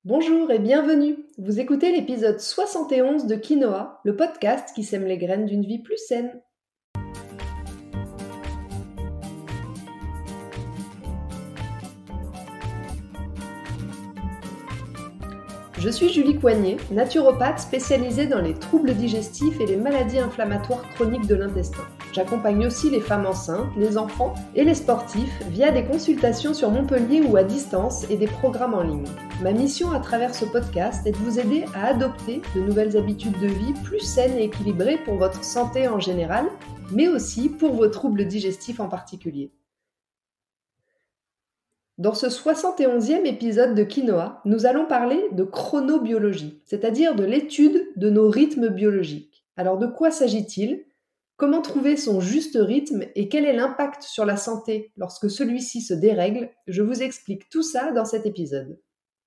Bonjour et bienvenue. Vous écoutez l'épisode 71 de Quinoa, le podcast qui sème les graines d'une vie plus saine. Je suis Julie Coignet, naturopathe spécialisée dans les troubles digestifs et les maladies inflammatoires chroniques de l'intestin. J'accompagne aussi les femmes enceintes, les enfants et les sportifs via des consultations sur Montpellier ou à distance et des programmes en ligne. Ma mission à travers ce podcast est de vous aider à adopter de nouvelles habitudes de vie plus saines et équilibrées pour votre santé en général, mais aussi pour vos troubles digestifs en particulier. Dans ce 71e épisode de Quinoa, nous allons parler de chronobiologie, c'est-à-dire de l'étude de nos rythmes biologiques. Alors de quoi s'agit-il ? Comment trouver son juste rythme et quel est l'impact sur la santé lorsque celui-ci se dérègle ? Je vous explique tout ça dans cet épisode.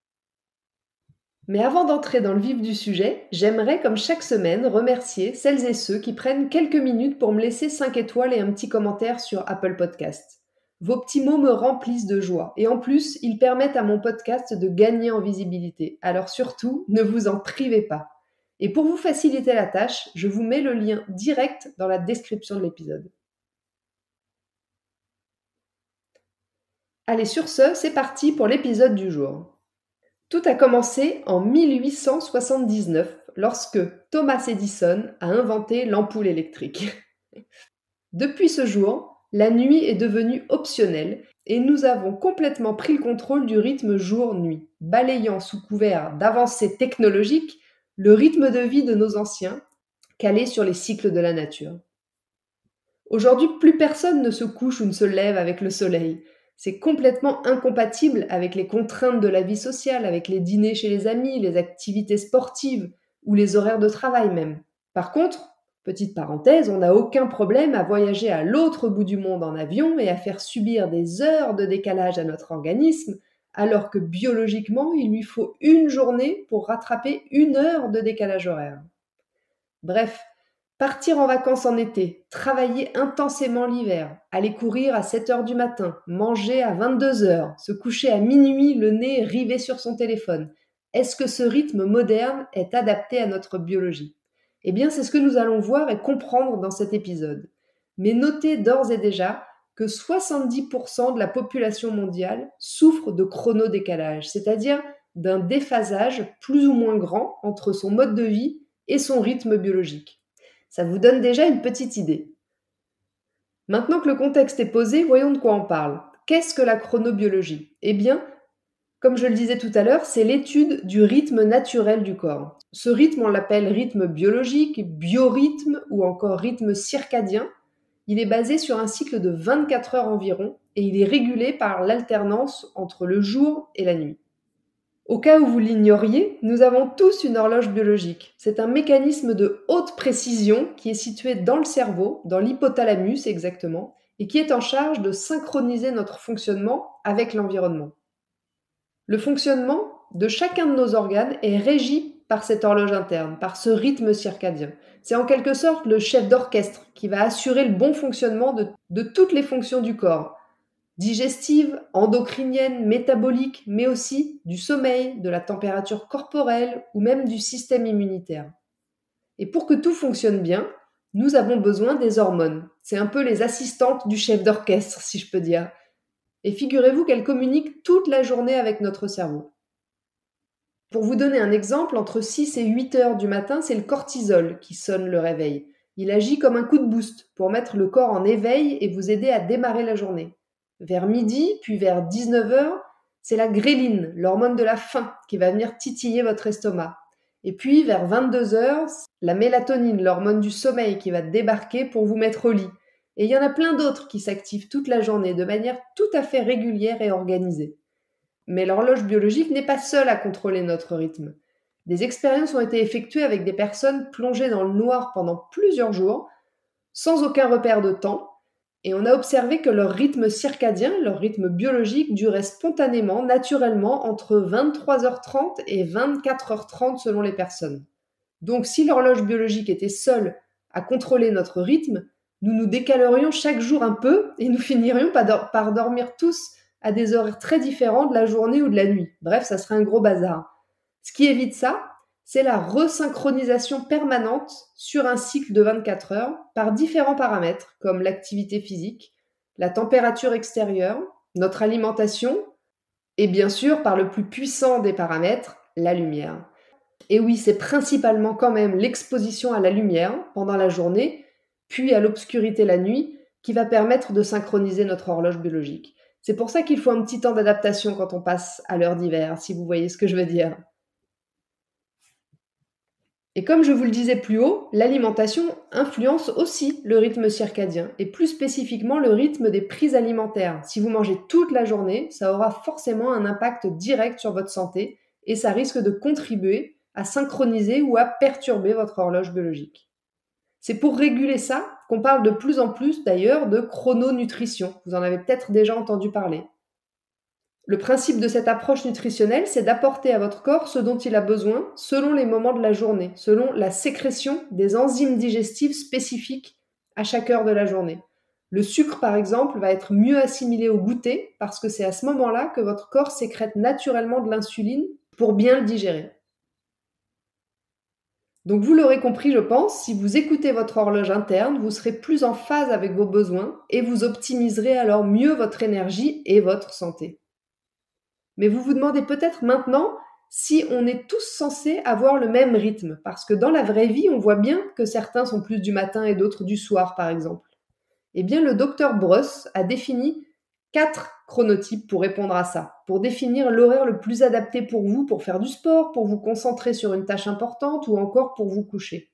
Mais avant d'entrer dans le vif du sujet, j'aimerais, comme chaque semaine, remercier celles et ceux qui prennent quelques minutes pour me laisser 5 étoiles et un petit commentaire sur Apple Podcasts. Vos petits mots me remplissent de joie et en plus, ils permettent à mon podcast de gagner en visibilité. Alors surtout, ne vous en privez pas. Et pour vous faciliter la tâche, je vous mets le lien direct dans la description de l'épisode. Allez, sur ce, c'est parti pour l'épisode du jour. Tout a commencé en 1879, lorsque Thomas Edison a inventé l'ampoule électrique. Depuis ce jour, la nuit est devenue optionnelle et nous avons complètement pris le contrôle du rythme jour-nuit, balayant sous couvert d'avancées technologiques le rythme de vie de nos anciens, calé sur les cycles de la nature. Aujourd'hui, plus personne ne se couche ou ne se lève avec le soleil. C'est complètement incompatible avec les contraintes de la vie sociale, avec les dîners chez les amis, les activités sportives ou les horaires de travail même. Par contre, petite parenthèse, on n'a aucun problème à voyager à l'autre bout du monde en avion et à faire subir des heures de décalage à notre organisme, alors que biologiquement, il lui faut une journée pour rattraper 1 heure de décalage horaire. Bref, partir en vacances en été, travailler intensément l'hiver, aller courir à 7 heures du matin, manger à 22 heures, se coucher à minuit le nez rivé sur son téléphone. Est-ce que ce rythme moderne est adapté à notre biologie ? Eh bien, c'est ce que nous allons voir et comprendre dans cet épisode. Mais notez d'ores et déjà que 70% de la population mondiale souffre de chronodécalage, c'est-à-dire d'un déphasage plus ou moins grand entre son mode de vie et son rythme biologique. Ça vous donne déjà une petite idée. Maintenant que le contexte est posé, voyons de quoi on parle. Qu'est-ce que la chronobiologie ? Eh bien, comme je le disais tout à l'heure, c'est l'étude du rythme naturel du corps. Ce rythme, on l'appelle rythme biologique, biorhythme ou encore rythme circadien. Il est basé sur un cycle de 24 heures environ et il est régulé par l'alternance entre le jour et la nuit. Au cas où vous l'ignoriez, nous avons tous une horloge biologique. C'est un mécanisme de haute précision qui est situé dans le cerveau, dans l'hypothalamus exactement, et qui est en charge de synchroniser notre fonctionnement avec l'environnement. Le fonctionnement de chacun de nos organes est régi par cette horloge interne, par ce rythme circadien. C'est en quelque sorte le chef d'orchestre qui va assurer le bon fonctionnement de toutes les fonctions du corps, digestive, endocrinienne, métabolique, mais aussi du sommeil, de la température corporelle ou même du système immunitaire. Et pour que tout fonctionne bien, nous avons besoin des hormones. C'est un peu les assistantes du chef d'orchestre, si je peux dire. Et figurez-vous qu'elles communiquent toute la journée avec notre cerveau. Pour vous donner un exemple, entre 6 et 8 heures du matin, c'est le cortisol qui sonne le réveil. Il agit comme un coup de boost pour mettre le corps en éveil et vous aider à démarrer la journée. Vers midi, puis vers 19 heures, c'est la gréline, l'hormone de la faim, qui va venir titiller votre estomac. Et puis, vers 22 heures, la mélatonine, l'hormone du sommeil, qui va débarquer pour vous mettre au lit. Et il y en a plein d'autres qui s'activent toute la journée de manière tout à fait régulière et organisée. Mais l'horloge biologique n'est pas seule à contrôler notre rythme. Des expériences ont été effectuées avec des personnes plongées dans le noir pendant plusieurs jours, sans aucun repère de temps, et on a observé que leur rythme circadien, leur rythme biologique, durait spontanément, naturellement, entre 23h30 et 24h30 selon les personnes. Donc si l'horloge biologique était seule à contrôler notre rythme, nous nous décalerions chaque jour un peu et nous finirions par dormir tous à des horaires très différents de la journée ou de la nuit. Bref, ça serait un gros bazar. Ce qui évite ça, c'est la resynchronisation permanente sur un cycle de 24 heures par différents paramètres comme l'activité physique, la température extérieure, notre alimentation et bien sûr par le plus puissant des paramètres, la lumière. Et oui, c'est principalement quand même l'exposition à la lumière pendant la journée, puis à l'obscurité la nuit, qui va permettre de synchroniser notre horloge biologique. C'est pour ça qu'il faut un petit temps d'adaptation quand on passe à l'heure d'hiver, si vous voyez ce que je veux dire. Et comme je vous le disais plus haut, l'alimentation influence aussi le rythme circadien, et plus spécifiquement le rythme des prises alimentaires. Si vous mangez toute la journée, ça aura forcément un impact direct sur votre santé, et ça risque de contribuer à synchroniser ou à perturber votre horloge biologique. C'est pour réguler ça qu'on parle de plus en plus d'ailleurs de chrononutrition. Vous en avez peut-être déjà entendu parler. Le principe de cette approche nutritionnelle, c'est d'apporter à votre corps ce dont il a besoin selon les moments de la journée, selon la sécrétion des enzymes digestives spécifiques à chaque heure de la journée. Le sucre, par exemple, va être mieux assimilé au goûter parce que c'est à ce moment-là que votre corps sécrète naturellement de l'insuline pour bien le digérer. Donc vous l'aurez compris, je pense, si vous écoutez votre horloge interne, vous serez plus en phase avec vos besoins et vous optimiserez alors mieux votre énergie et votre santé. Mais vous vous demandez peut-être maintenant si on est tous censés avoir le même rythme, parce que dans la vraie vie, on voit bien que certains sont plus du matin et d'autres du soir, par exemple. Eh bien, le docteur Bruss a défini 4 chronotypes pour répondre à ça, pour définir l'horaire le plus adapté pour vous, pour faire du sport, pour vous concentrer sur une tâche importante ou encore pour vous coucher.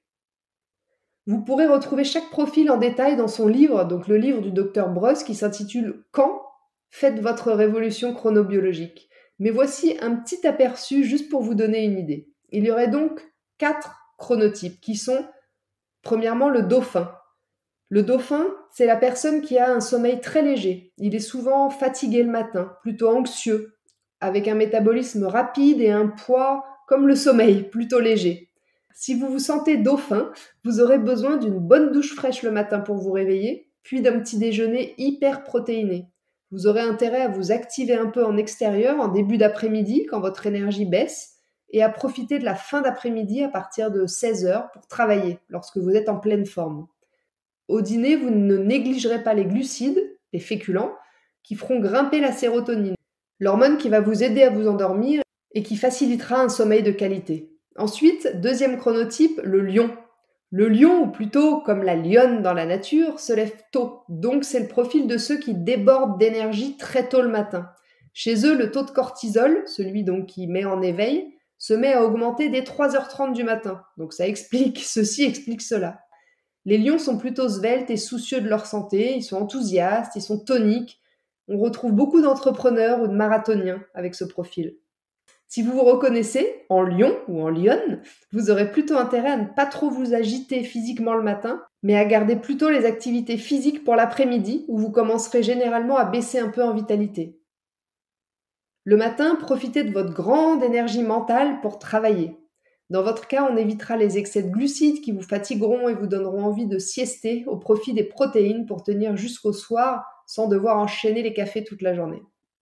Vous pourrez retrouver chaque profil en détail dans son livre, donc le livre du docteur Bruss qui s'intitule Quand faites votre révolution chronobiologique. Mais voici un petit aperçu juste pour vous donner une idée. Il y aurait donc 4 chronotypes qui sont, premièrement, le dauphin. Le dauphin, c'est la personne qui a un sommeil très léger. Il est souvent fatigué le matin, plutôt anxieux, avec un métabolisme rapide et un poids comme le sommeil, plutôt léger. Si vous vous sentez dauphin, vous aurez besoin d'une bonne douche fraîche le matin pour vous réveiller, puis d'un petit déjeuner hyper protéiné. Vous aurez intérêt à vous activer un peu en extérieur en début d'après-midi quand votre énergie baisse et à profiter de la fin d'après-midi à partir de 16 heures pour travailler lorsque vous êtes en pleine forme. Au dîner, vous ne négligerez pas les glucides, les féculents, qui feront grimper la sérotonine, l'hormone qui va vous aider à vous endormir et qui facilitera un sommeil de qualité. Ensuite, deuxième chronotype, le lion. Le lion, ou plutôt comme la lionne dans la nature, se lève tôt, donc c'est le profil de ceux qui débordent d'énergie très tôt le matin. Chez eux, le taux de cortisol, celui donc qui met en éveil, se met à augmenter dès 3h30 du matin. Donc ceci explique cela. Les lions sont plutôt sveltes et soucieux de leur santé, ils sont enthousiastes, ils sont toniques. On retrouve beaucoup d'entrepreneurs ou de marathoniens avec ce profil. Si vous vous reconnaissez en lion ou en lionne, vous aurez plutôt intérêt à ne pas trop vous agiter physiquement le matin, mais à garder plutôt les activités physiques pour l'après-midi où vous commencerez généralement à baisser un peu en vitalité. Le matin, profitez de votre grande énergie mentale pour travailler. Dans votre cas, on évitera les excès de glucides qui vous fatigueront et vous donneront envie de siester au profit des protéines pour tenir jusqu'au soir sans devoir enchaîner les cafés toute la journée.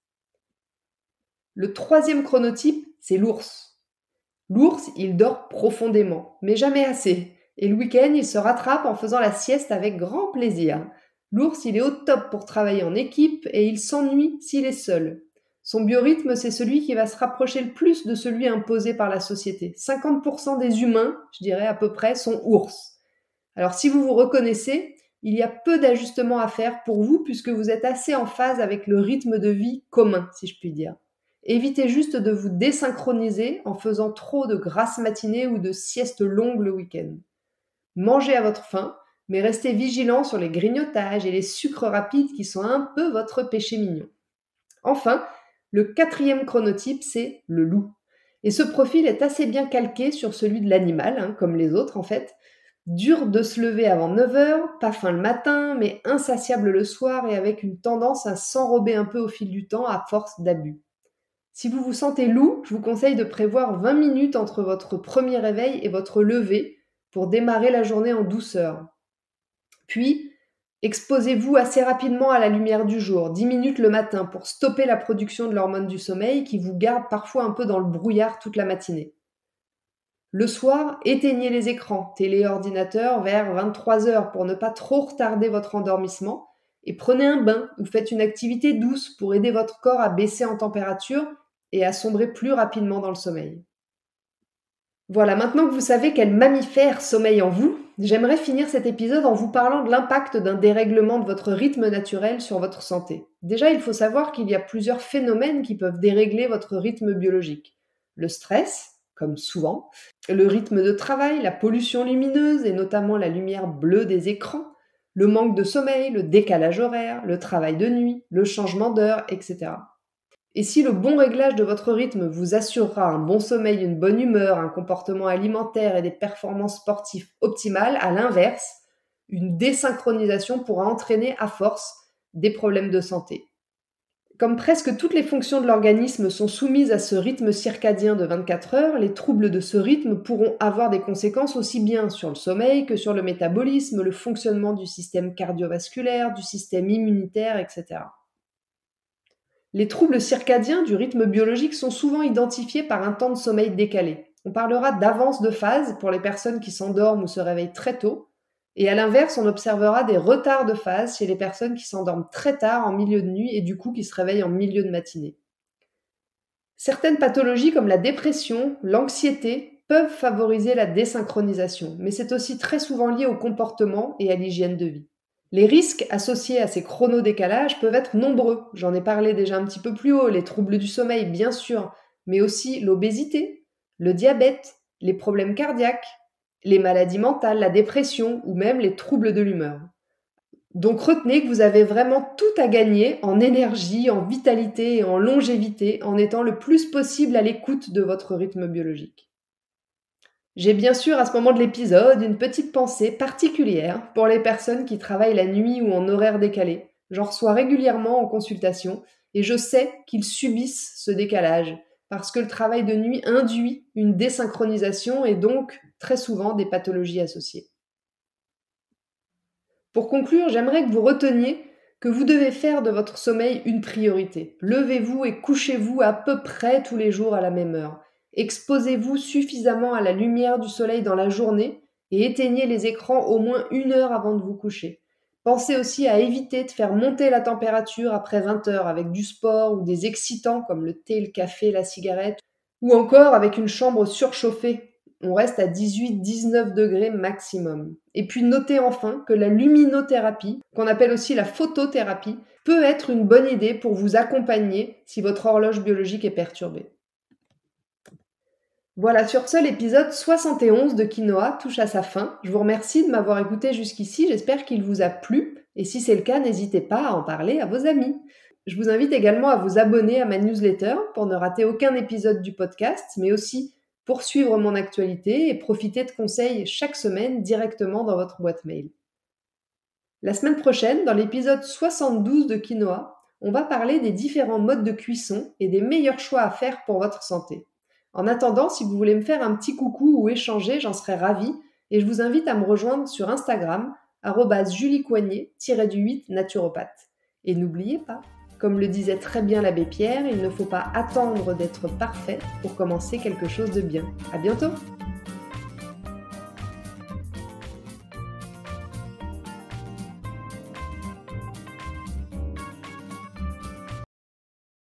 Le troisième chronotype, c'est l'ours. L'ours, il dort profondément, mais jamais assez. Et le week-end, il se rattrape en faisant la sieste avec grand plaisir. L'ours, il est au top pour travailler en équipe et il s'ennuie s'il est seul. Son biorhythme, c'est celui qui va se rapprocher le plus de celui imposé par la société. 50% des humains, je dirais à peu près, sont ours. Alors si vous vous reconnaissez, il y a peu d'ajustements à faire pour vous puisque vous êtes assez en phase avec le rythme de vie commun, si je puis dire. Évitez juste de vous désynchroniser en faisant trop de grasses matinées ou de siestes longues le week-end. Mangez à votre faim, mais restez vigilant sur les grignotages et les sucres rapides qui sont un peu votre péché mignon. Enfin, le quatrième chronotype, c'est le loup. Et ce profil est assez bien calqué sur celui de l'animal, comme les autres en fait. Dur de se lever avant 9 heures, pas faim le matin, mais insatiable le soir et avec une tendance à s'enrober un peu au fil du temps à force d'abus. Si vous vous sentez loup, je vous conseille de prévoir 20 minutes entre votre premier réveil et votre lever pour démarrer la journée en douceur. Puis, exposez-vous assez rapidement à la lumière du jour, 10 minutes le matin pour stopper la production de l'hormone du sommeil qui vous garde parfois un peu dans le brouillard toute la matinée. Le soir, éteignez les écrans, télé, ordinateur, vers 23h pour ne pas trop retarder votre endormissement. Et prenez un bain ou faites une activité douce pour aider votre corps à baisser en température et à sombrer plus rapidement dans le sommeil. Voilà, maintenant que vous savez quel mammifère sommeille en vous, j'aimerais finir cet épisode en vous parlant de l'impact d'un dérèglement de votre rythme naturel sur votre santé. Déjà, il faut savoir qu'il y a plusieurs phénomènes qui peuvent dérégler votre rythme biologique. Le stress, comme souvent, le rythme de travail, la pollution lumineuse et notamment la lumière bleue des écrans, le manque de sommeil, le décalage horaire, le travail de nuit, le changement d'heure, etc. Et si le bon réglage de votre rythme vous assurera un bon sommeil, une bonne humeur, un comportement alimentaire et des performances sportives optimales, à l'inverse, une désynchronisation pourra entraîner à force des problèmes de santé. Comme presque toutes les fonctions de l'organisme sont soumises à ce rythme circadien de 24 heures, les troubles de ce rythme pourront avoir des conséquences aussi bien sur le sommeil que sur le métabolisme, le fonctionnement du système cardiovasculaire, du système immunitaire, etc. Les troubles circadiens du rythme biologique sont souvent identifiés par un temps de sommeil décalé. On parlera d'avance de phase pour les personnes qui s'endorment ou se réveillent très tôt, et à l'inverse, on observera des retards de phase chez les personnes qui s'endorment très tard en milieu de nuit et du coup qui se réveillent en milieu de matinée. Certaines pathologies comme la dépression, l'anxiété peuvent favoriser la désynchronisation, mais c'est aussi très souvent lié au comportement et à l'hygiène de vie. Les risques associés à ces chronodécalages peuvent être nombreux. J'en ai parlé déjà un petit peu plus haut, les troubles du sommeil bien sûr, mais aussi l'obésité, le diabète, les problèmes cardiaques, les maladies mentales, la dépression ou même les troubles de l'humeur. Donc retenez que vous avez vraiment tout à gagner en énergie, en vitalité et en longévité en étant le plus possible à l'écoute de votre rythme biologique. J'ai bien sûr à ce moment de l'épisode une petite pensée particulière pour les personnes qui travaillent la nuit ou en horaire décalé. J'en reçois régulièrement en consultation et je sais qu'ils subissent ce décalage parce que le travail de nuit induit une désynchronisation et donc très souvent des pathologies associées. Pour conclure, j'aimerais que vous reteniez que vous devez faire de votre sommeil une priorité. Levez-vous et couchez-vous à peu près tous les jours à la même heure. Exposez-vous suffisamment à la lumière du soleil dans la journée et éteignez les écrans au moins 1 heure avant de vous coucher. Pensez aussi à éviter de faire monter la température après 20 heures avec du sport ou des excitants comme le thé, le café, la cigarette ou encore avec une chambre surchauffée. On reste à 18-19 degrés maximum. Et puis notez enfin que la luminothérapie, qu'on appelle aussi la photothérapie, peut être une bonne idée pour vous accompagner si votre horloge biologique est perturbée. Voilà, sur ce, l'épisode 71 de Quinoa touche à sa fin. Je vous remercie de m'avoir écouté jusqu'ici, j'espère qu'il vous a plu, et si c'est le cas, n'hésitez pas à en parler à vos amis. Je vous invite également à vous abonner à ma newsletter pour ne rater aucun épisode du podcast, mais aussi pour suivre mon actualité et profiter de conseils chaque semaine directement dans votre boîte mail. La semaine prochaine, dans l'épisode 72 de Quinoa, on va parler des différents modes de cuisson et des meilleurs choix à faire pour votre santé. En attendant, si vous voulez me faire un petit coucou ou échanger, j'en serais ravie et je vous invite à me rejoindre sur Instagram @juliecoignet-8 naturopathe. Et n'oubliez pas, comme le disait très bien l'abbé Pierre, il ne faut pas attendre d'être parfait pour commencer quelque chose de bien. À bientôt!